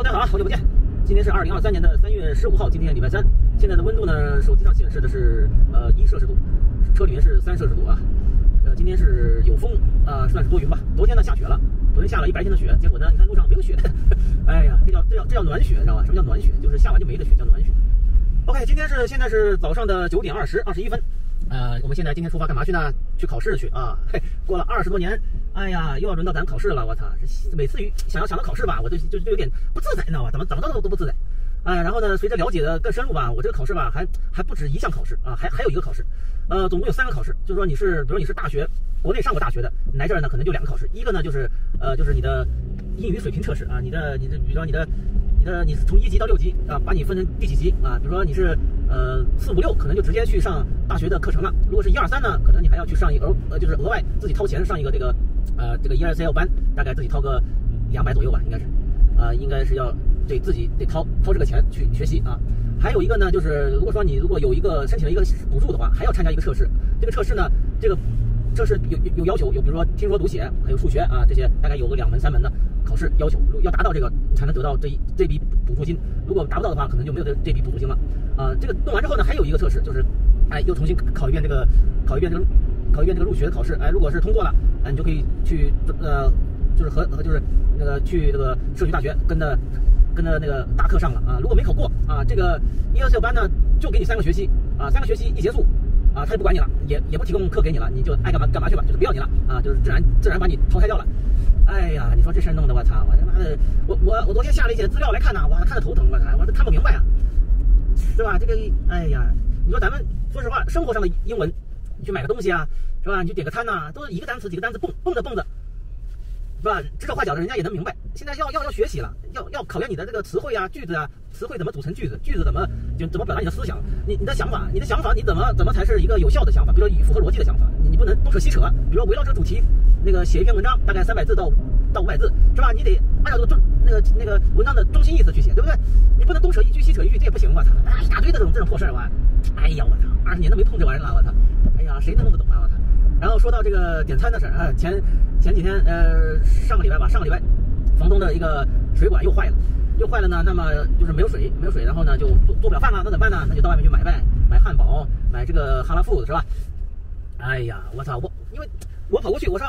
Hello， 大家好，好久不见。今天是2023年的3月15号，今天礼拜三。现在的温度呢，手机上显示的是1摄氏度，车里面是3摄氏度啊。今天是有风算是多云吧。昨天呢下雪了，昨天下了一白天的雪，结果呢你看路上没有雪。哎呀，这叫暖雪，知道吧？什么叫暖雪？就是下完就没的雪，叫暖雪。OK， 现在是早上的9点21分。我们今天出发干嘛去呢？去考试去啊！嘿，过了20多年，哎呀，又要轮到咱考试了，我操！每次想到考试吧，我就有点不自在，你知道吧？怎么着都不自在。然后呢，随着了解的更深入吧，我这个考试吧，还不止一项考试啊，还有一个考试，总共有3个考试。就是说比如说你是大学国内上过大学的，来这儿呢可能就2个考试，一个呢就是你的英语水平测试啊，比如说你从1级到6级啊，把你分成第几级啊？比如说你是4、5、6，可能就直接去上大学的课程了。如果是1、2、3呢，可能你还要去上一个就是额外自己掏钱上一个这个ESL 班，大概自己掏个200左右吧，应该是要对自己得掏这个钱去学习啊。还有一个呢，就是如果有一个申请了一个补助的话，还要参加一个测试。这个测试呢，测试有要求，比如说听说读写，还有数学啊，这些大概有个2门3门的考试要求，要达到这个你才能得到这笔补助金。如果达不到的话，可能就没有这笔补助金了。这个弄完之后呢，还有一个测试，就是又重新考一遍这个入学的考试。如果是通过了，你就可以去去这个社区大学跟着那个大课上了啊。如果没考过啊，这个ESL班呢就给你3个学期啊，3个学期一结束啊，他就不管你了，也不提供课给你了，你就爱干嘛去吧，就是不要你了啊，就是自然把你淘汰掉了。哎呀，你说这事儿弄得我操，我他妈的，我昨天下了一些资料来看呢，我看得头疼，我都看不明白啊，是吧？这个哎呀，你说咱们说实话，生活上的英文，你去买个东西啊，是吧？你去点个餐呐，都是一个单词几个单词蹦着，是吧？指手画脚的人家也能明白。现在要学习了，要考验你的这个词汇啊、句子啊，词汇怎么组成句子，句子怎么表达你的思想，你的想法，你怎么才是一个有效的想法？比如说符合逻辑的想法，你不能东扯西扯。比如说围绕这个主题，写一篇文章，大概300字到500字，是吧？你得按照那个文章的中心意思去写，对不对？你不能东扯一句西扯一句，这也不行，我操！一大堆的这种破事儿，哎呀，我操，20年都没碰这玩意儿了，我操！哎呀，谁能弄得懂啊，我操！然后说到这个点餐的事儿啊，前几天上个礼拜，房东的一个水管又坏了呢，那么就是没有水，然后呢就做不了饭了，那怎么办呢？那就到外面去买汉堡，买这个哈拉food，是吧？哎呀，我操！因为我跑过去，我说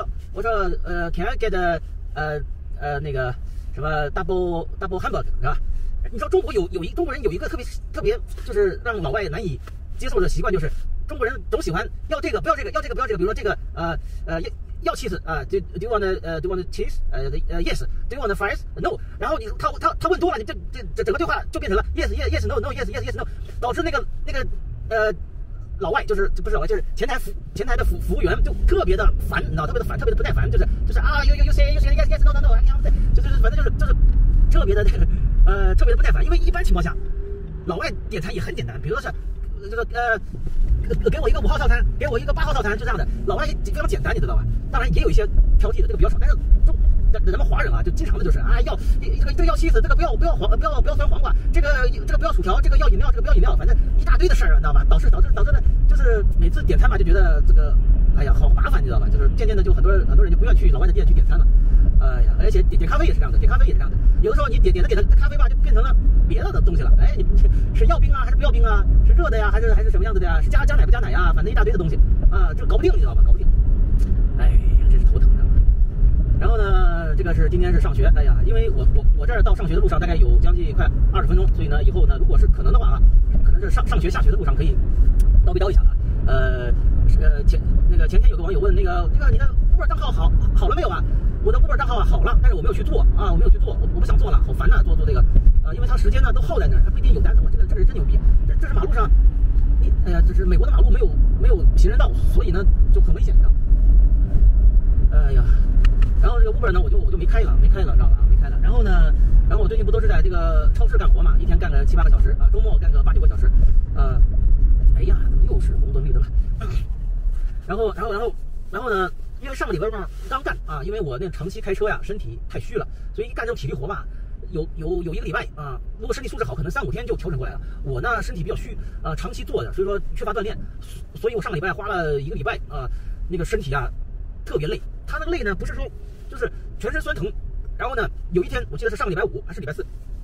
can I get 那个什么 double hamburger， 是吧？你说中国中国人有一个特别就是让老外难以接受的习惯，就是中国人总喜欢要这个不要这个，要这个不要这个。比如说这个要 cheese 啊，do you want cheese？ yes。do you want fries？ no。然后他问多了，你这整个对话就变成了 yes no no yes no， 导致那个老外不是老外，就是前台的服务员就特别的烦，你知道，特别的烦，特别的不耐烦，就是啊you say yes no no I can't， 就是反正就是特别的特别的不耐烦。因为一般情况下，老外点餐也很简单，比如说是这个给我一个5号套餐，给我一个8号套餐，就这样的。老外非常简单，你知道吧？当然也有一些挑剔的，这个比较少。但是咱们华人啊，就经常的就是要这个要西子，这个不要酸黄瓜，这个不要薯条，这个要饮料，这个不要饮料，反正一大堆的事儿，你知道吧？导致呢，就是每次点餐嘛，就觉得这个哎呀好麻烦，你知道吧？就是渐渐的就很多人就不愿去老外的店去点餐了。哎呀，而且点咖啡也是这样的，有的时候你点的咖啡吧，就变成了别的东西了。哎，你是要冰啊，还是不要冰啊？是热的呀，还是什么样子的呀？是加奶不加奶呀？反正一大堆的东西啊，就搞不定，你知道吧？搞不定。哎呀，真是头疼的。然后呢，这个是今天是上学，哎呀，因为我这儿到上学的路上大概有将近快20分钟，所以呢，以后呢，如果是可能的话啊，可能是上学下学的路上可以叨一下啊。前天有个网友问那个你的 Uber 账号好了没有啊？我的 Uber 账号好了，但是我没有去做啊，我不想做了，好烦呐，做这个因为它时间呢都耗在那儿，它不一定有单子。这人真牛逼，这是马路上，就是美国的马路没有行人道，所以呢就很危险的。哎呀，然后这个 Uber 呢我就没开了，知道吧？没开了。然后我最近不都是在这个超市干活嘛，一天干个7、8个小时啊，周末干个8、9个小时，哎呀，怎么又是红灯绿灯了？然后呢，因为上个礼拜嘛刚干啊，因为我那长期开车呀，身体太虚了，所以一干这种体力活嘛，有1个礼拜啊，如果身体素质好，可能3、5天就调整过来了。我呢身体比较虚长期坐着，所以说缺乏锻炼，所以我上个礼拜花了1个礼拜啊，那个身体啊特别累。他那个累呢，不是说就是全身酸疼，然后呢有一天我记得是上个礼拜5还是礼拜4，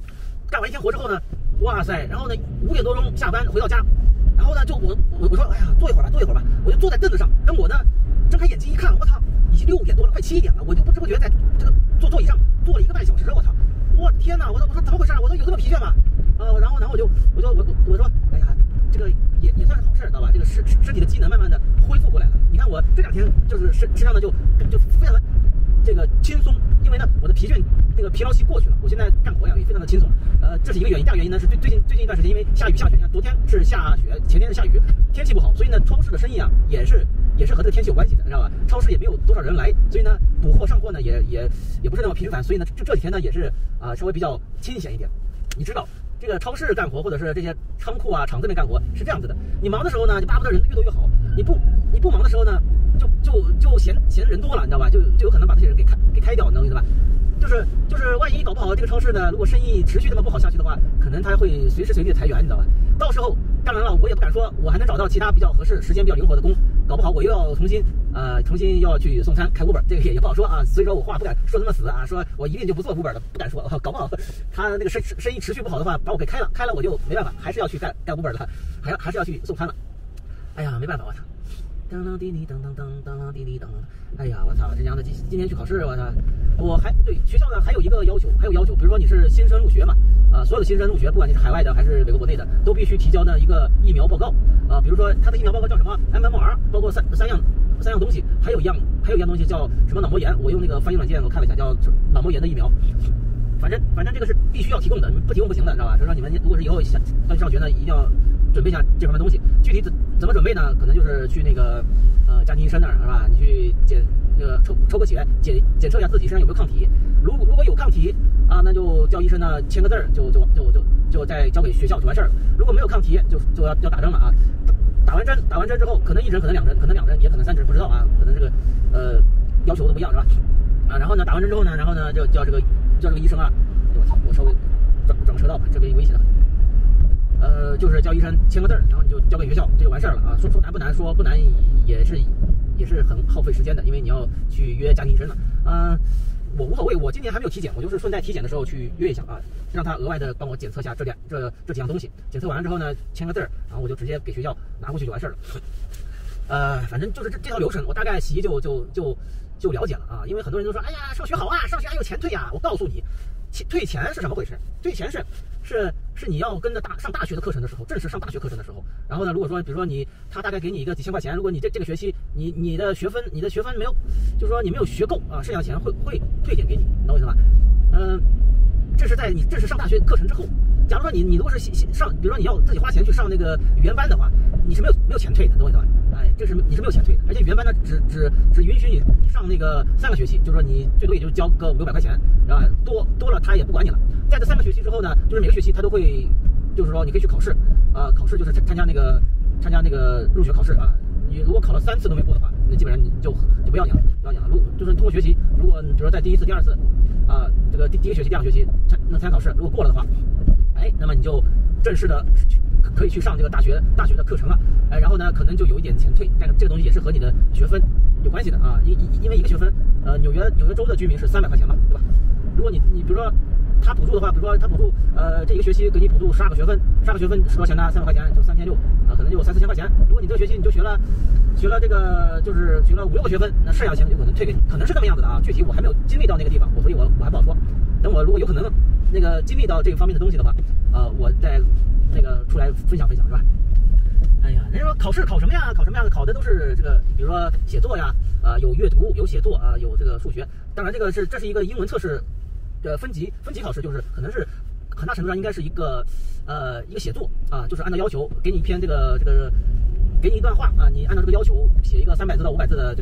干完一天活之后呢，哇塞，然后呢5点多钟下班回到家，然后呢就我说哎呀坐一会儿吧，我就坐在凳子上，等我呢睁开眼睛一看，我操，已经6点多了，快7点了，我就不知不觉在这个座椅上坐了1个半小时，我操，我天哪，我说怎么回事？我说有这么疲倦吗？然后我说哎呀，这个也算是好事，知道吧？这个身体的机能慢慢的恢复过来了。你看我这2天就是身上呢就非常的这个轻松，因为呢我的疲劳期过去了，我现在干活呀也非常的轻松。这是一个原因，第二个原因呢是最近一段时间因为下雪，你看昨天是下雪，前天是下雨，天气不好，所以呢超市的生意啊也是和这个天气有关系的，你知道吧？超市也没有多少人来，所以呢补货上货呢也不是那么频繁，所以呢这几天呢也是稍微比较清闲一点。你知道这个超市干活或者是这些仓库啊厂子里面干活是这样子的，你忙的时候呢就巴不得人越多越好，你不忙的时候呢就嫌人多了，你知道吧？就有可能把这些人给开掉，你懂我意思吧？就是万一搞不好这个超市呢，如果生意持续这么不好下去的话，可能他会随时随地的裁员，你知道吧？到时候当然了，我也不敢说我还能找到其他比较合适、时间比较灵活的工，搞不好我又要重新要去送餐开 Uber， 这个也不好说啊。所以说我话不敢说那么死啊，说我一定就不做 Uber 了，不敢说，搞不好他那个生意持续不好的话，把我给开了我就没办法，还是要去干 Uber 的，还是要去送餐了。哎呀，没办法，我操！当当滴滴当当当当当滴滴当当，哎呀，我操！这娘的今天去考试，我操！我还对学校呢还有一个要求，比如说你是新生入学嘛，所有的新生入学，不管你是海外的还是美国国内的，都必须提交呢一个疫苗报告比如说他的疫苗报告叫什么 MMR， 包括三样东西，还有一样东西叫什么脑膜炎，我用那个翻译软件我看了一下，叫脑膜炎的疫苗。反正这个是必须要提供的，不提供不行的，知道吧？所以说你们如果是以后要去上学呢，一定要准备一下这方面的东西。具体怎么准备呢？可能就是去那个家庭医生那儿，是吧？你去抽个血检测一下自己身上有没有抗体。如果有抗体那就叫医生呢签个字儿，就再交给学校就完事儿了。如果没有抗体，就要打针了啊。打完针之后，可能1针，可能2针，可能2针，也可能3针，不知道啊。可能这个要求都不一样，是吧？然后呢，打完针之后呢，就叫这个医生啊，我稍微转个车道吧，这个危险的。就是叫医生签个字，然后你就交给学校，这就完事儿了啊。说难不难，说不难也是很耗费时间的，因为你要去约家庭医生了。我无所谓，我今年还没有体检，我就是顺带体检的时候去约一下啊，让他额外的帮我检测下这几样东西。检测完了之后呢，签个字，然后我就直接给学校拿过去就完事儿了。反正就是这套流程，我大概洗就了解了啊。因为很多人都说，哎呀，上学好啊，上学还有钱退呀。我告诉你，退钱是什么回事？退钱是你要跟着上大学的课程的时候，正式上大学课程的时候，然后呢，如果说比如说他大概给你一个几千块钱，如果你这个学期你的学分没有，就是说你没有学够啊，剩下钱会退点给你，懂我意思吧？这是在你正式上大学课程之后。假如说你如果是上，比如说你要自己花钱去上那个语言班的话，你是没有钱退的，懂我意思吧？哎，你是没有钱退的，而且语言班呢只允许你上那个3个学期，就是说你最多也就交个500-600块钱，然后多了他也不管你了。在这3个学期之后呢，就是每个学期他都会，就是说你可以去考试，考试就是参加那个入学考试啊。你如果考了3次都没过的话，那基本上你就不要你了。就是通过学习，如果比如说在第1次、第2次这个第1个学期、第2个学期参加考试，如果过了的话，那么你就正式的可以去上这个大学的课程了。然后呢，可能就有一点钱退，但这个东西也是和你的学分有关系的啊。因为一个学分，纽约州的居民是300块钱嘛，对吧？如果你比如说他补助的话，比如说他补助这一个学期给你补助12个学分是多少钱呢？300块钱就3600可能就3-4千块钱。如果你这个学期你就学了这个，就是学了5-6个学分，那剩下的钱就可能退给你，可能是这么样子的啊。具体我还没有经历到那个地方，所以我还不好说。等我如果有可能那个经历到这个方面的东西的话，我再那个出来分享，是吧？哎呀，人家说考试考什么呀？考的都是这个，比如说写作呀，有阅读，有写作啊，有这个数学。当然，这是一个英文测试的分级考试，就是可能是很大程度上应该是一个写作啊，就是按照要求给你一篇这个给你一段话啊，你按照这个要求写一个300字到500字的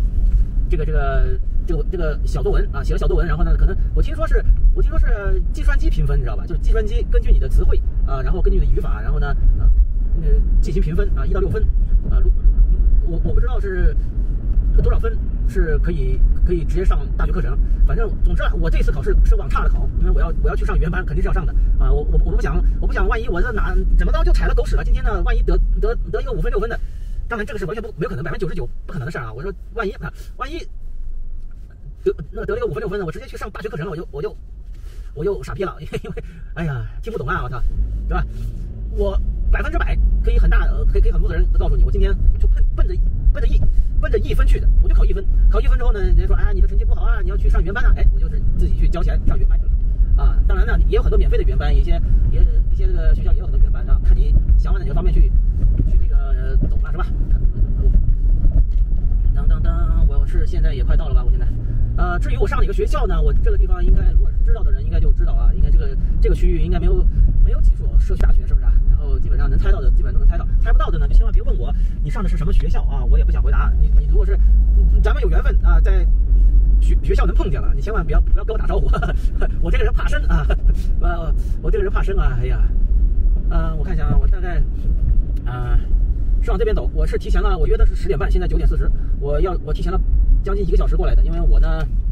这个小作文啊，写了小作文，然后呢，可能我听说是计算机评分，你知道吧？就是计算机根据你的词汇啊，然后根据你的语法，然后呢进行评分啊，1到6分啊。我不知道是多少分是可以直接上大学课程。反正总之我这次考试是往差了考，因为我要去上语言班，肯定是要上的啊。我不想万一我这怎么着就踩了狗屎了。今天呢，万一得一个5分6分的，当然这个是完全没有可能，99%不可能的事啊。我说万一得了一个5分6分的，我直接去上大学课程了，我就我又傻逼了，因为哎呀听不懂啊，我操，对吧？我100%可以很负责任的告诉你，我今天就奔着1分去的，我就考1分，考1分之后呢，人家说啊你的成绩不好啊，你要去上语言班啊，哎，我就是自己去交钱上语言班去了。啊，当然呢，也有很多免费的语言班，一些这个学校也有很多语言班啊，看你想往哪个方面去那个走了是吧？我是现在也快到了吧？我现在，至于我上哪个学校呢？我这个地方应该，如果是知道的人应该就知道啊，应该这个区域应该没有几所社区大学，是不是？然后基本上能猜到的基本都能猜到，猜不到的呢就千万别问我你上的是什么学校啊，我也不想回答。你如果是咱们有缘分啊，在学校能碰见了，你千万不要跟我打招呼，我这个人怕生啊，我这个人怕生啊，哎呀，我看一下啊，我大概是往这边走，我是提前了，我约的是10点半，现在9点40，我提前了将近1个小时过来的，因为我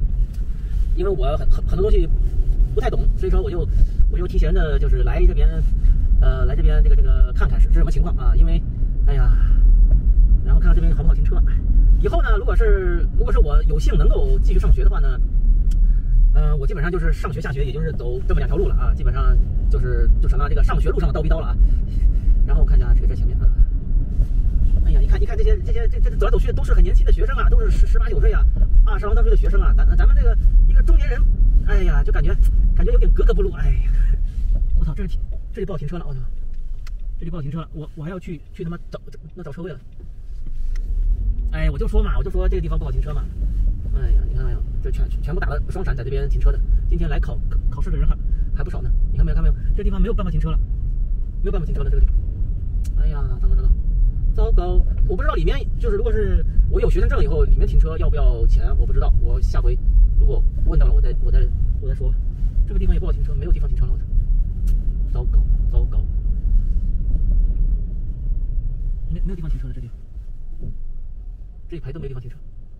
很多东西不太懂，所以说我就提前的就是来这边这个看看是什么情况啊，因为哎呀，然后看看这边好不好停车。以后呢，如果是我有幸能够继续上学的话呢，我基本上就是上学下学，也就是走这么2条路了啊，基本上就是成了这个上学路上的刀逼刀了啊。然后我看一下这前面啊，哎呀，你看这走来走去都是很年轻的学生啊，都是18、19岁啊，20啷当岁的学生啊，咱们这个一个中年人，哎呀，就感觉有点格格不入，哎呀，我操，这里不好停车了，我操，这里不好停车了，我还要去他妈找车位了。哎，我就说这个地方不好停车嘛。哎呀，你看到没有？这全部打了双闪在这边停车的。今天来考试的人还不少呢。你看没有？这地方没有办法停车了，没有办法停车了这个地方。哎呀，糟糕！我不知道里面就是如果是我有学生证以后，里面停车要不要钱？我不知道。我下回如果问到了，我再说吧。这个地方也不好停车，没有地方停车了。糟糕！没有地方停车了，这地方。这一排都没地方停车，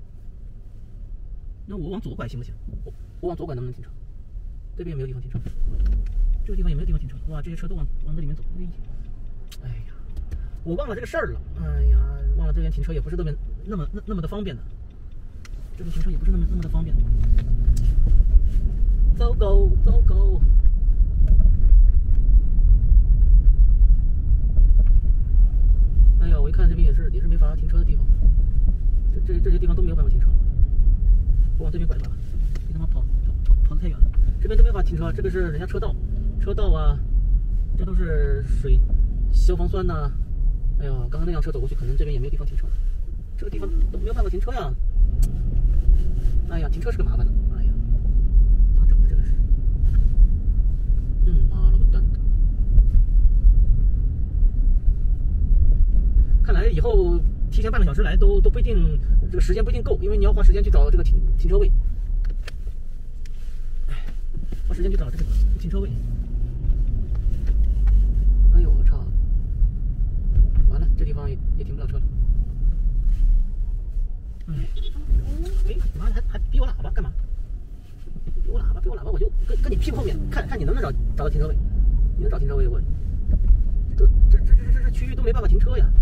那我往左拐行不行？我往左拐能不能停车？这边也没有地方停车，这个地方也没有地方停车。哇，这些车都往这里面走。哎呀，我忘了这个事儿了。哎呀，忘了这边停车也不是那么的方便的，这边停车也不是那么的方便。糟糕！哎呀，我一看这边也是没法停车的地方。这些地方都没有办法停车，我往这边拐吧，别他妈跑得太远了。这边都没法停车，这个是人家车道啊，这都是水消防栓呐。哎呀，刚刚那辆车走过去，可能这边也没有地方停车，这个地方都没有办法停车呀。哎呀，停车是个麻烦的。哎呀，咋整的这个是？妈了个蛋的！看来以后提前半个小时来都不一定，这个时间不一定够，因为你要花时间去找这个停车位，花时间去找这个停车位。哎呦我操！完了，这地方也停不了车了。妈的还逼我喇叭干嘛？逼我喇叭，我就跟你屁股后面看你能不能找到停车位。你能找停车位，我这区域都没办法停车呀。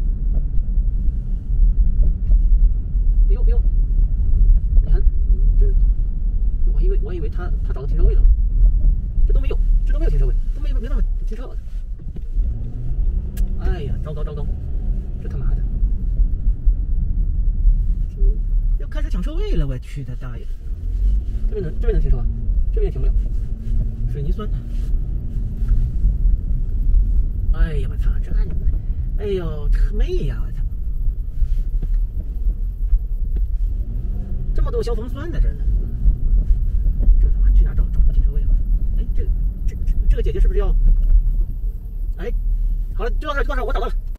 哎呦，你看，我以为他找到停车位了，这都没有停车位，都没办法停车。哎呀，糟糕，这他妈的，要开始抢车位了，我去他大爷！这边能停车吗？这边也停不了，水泥栓。哎呀，我操，哎呦，车妹呀，我操！这么多消防栓在这儿呢，这他妈去哪找个停车位啊？哎，这个姐姐是不是要？哎，好了，就到这儿，我找到了。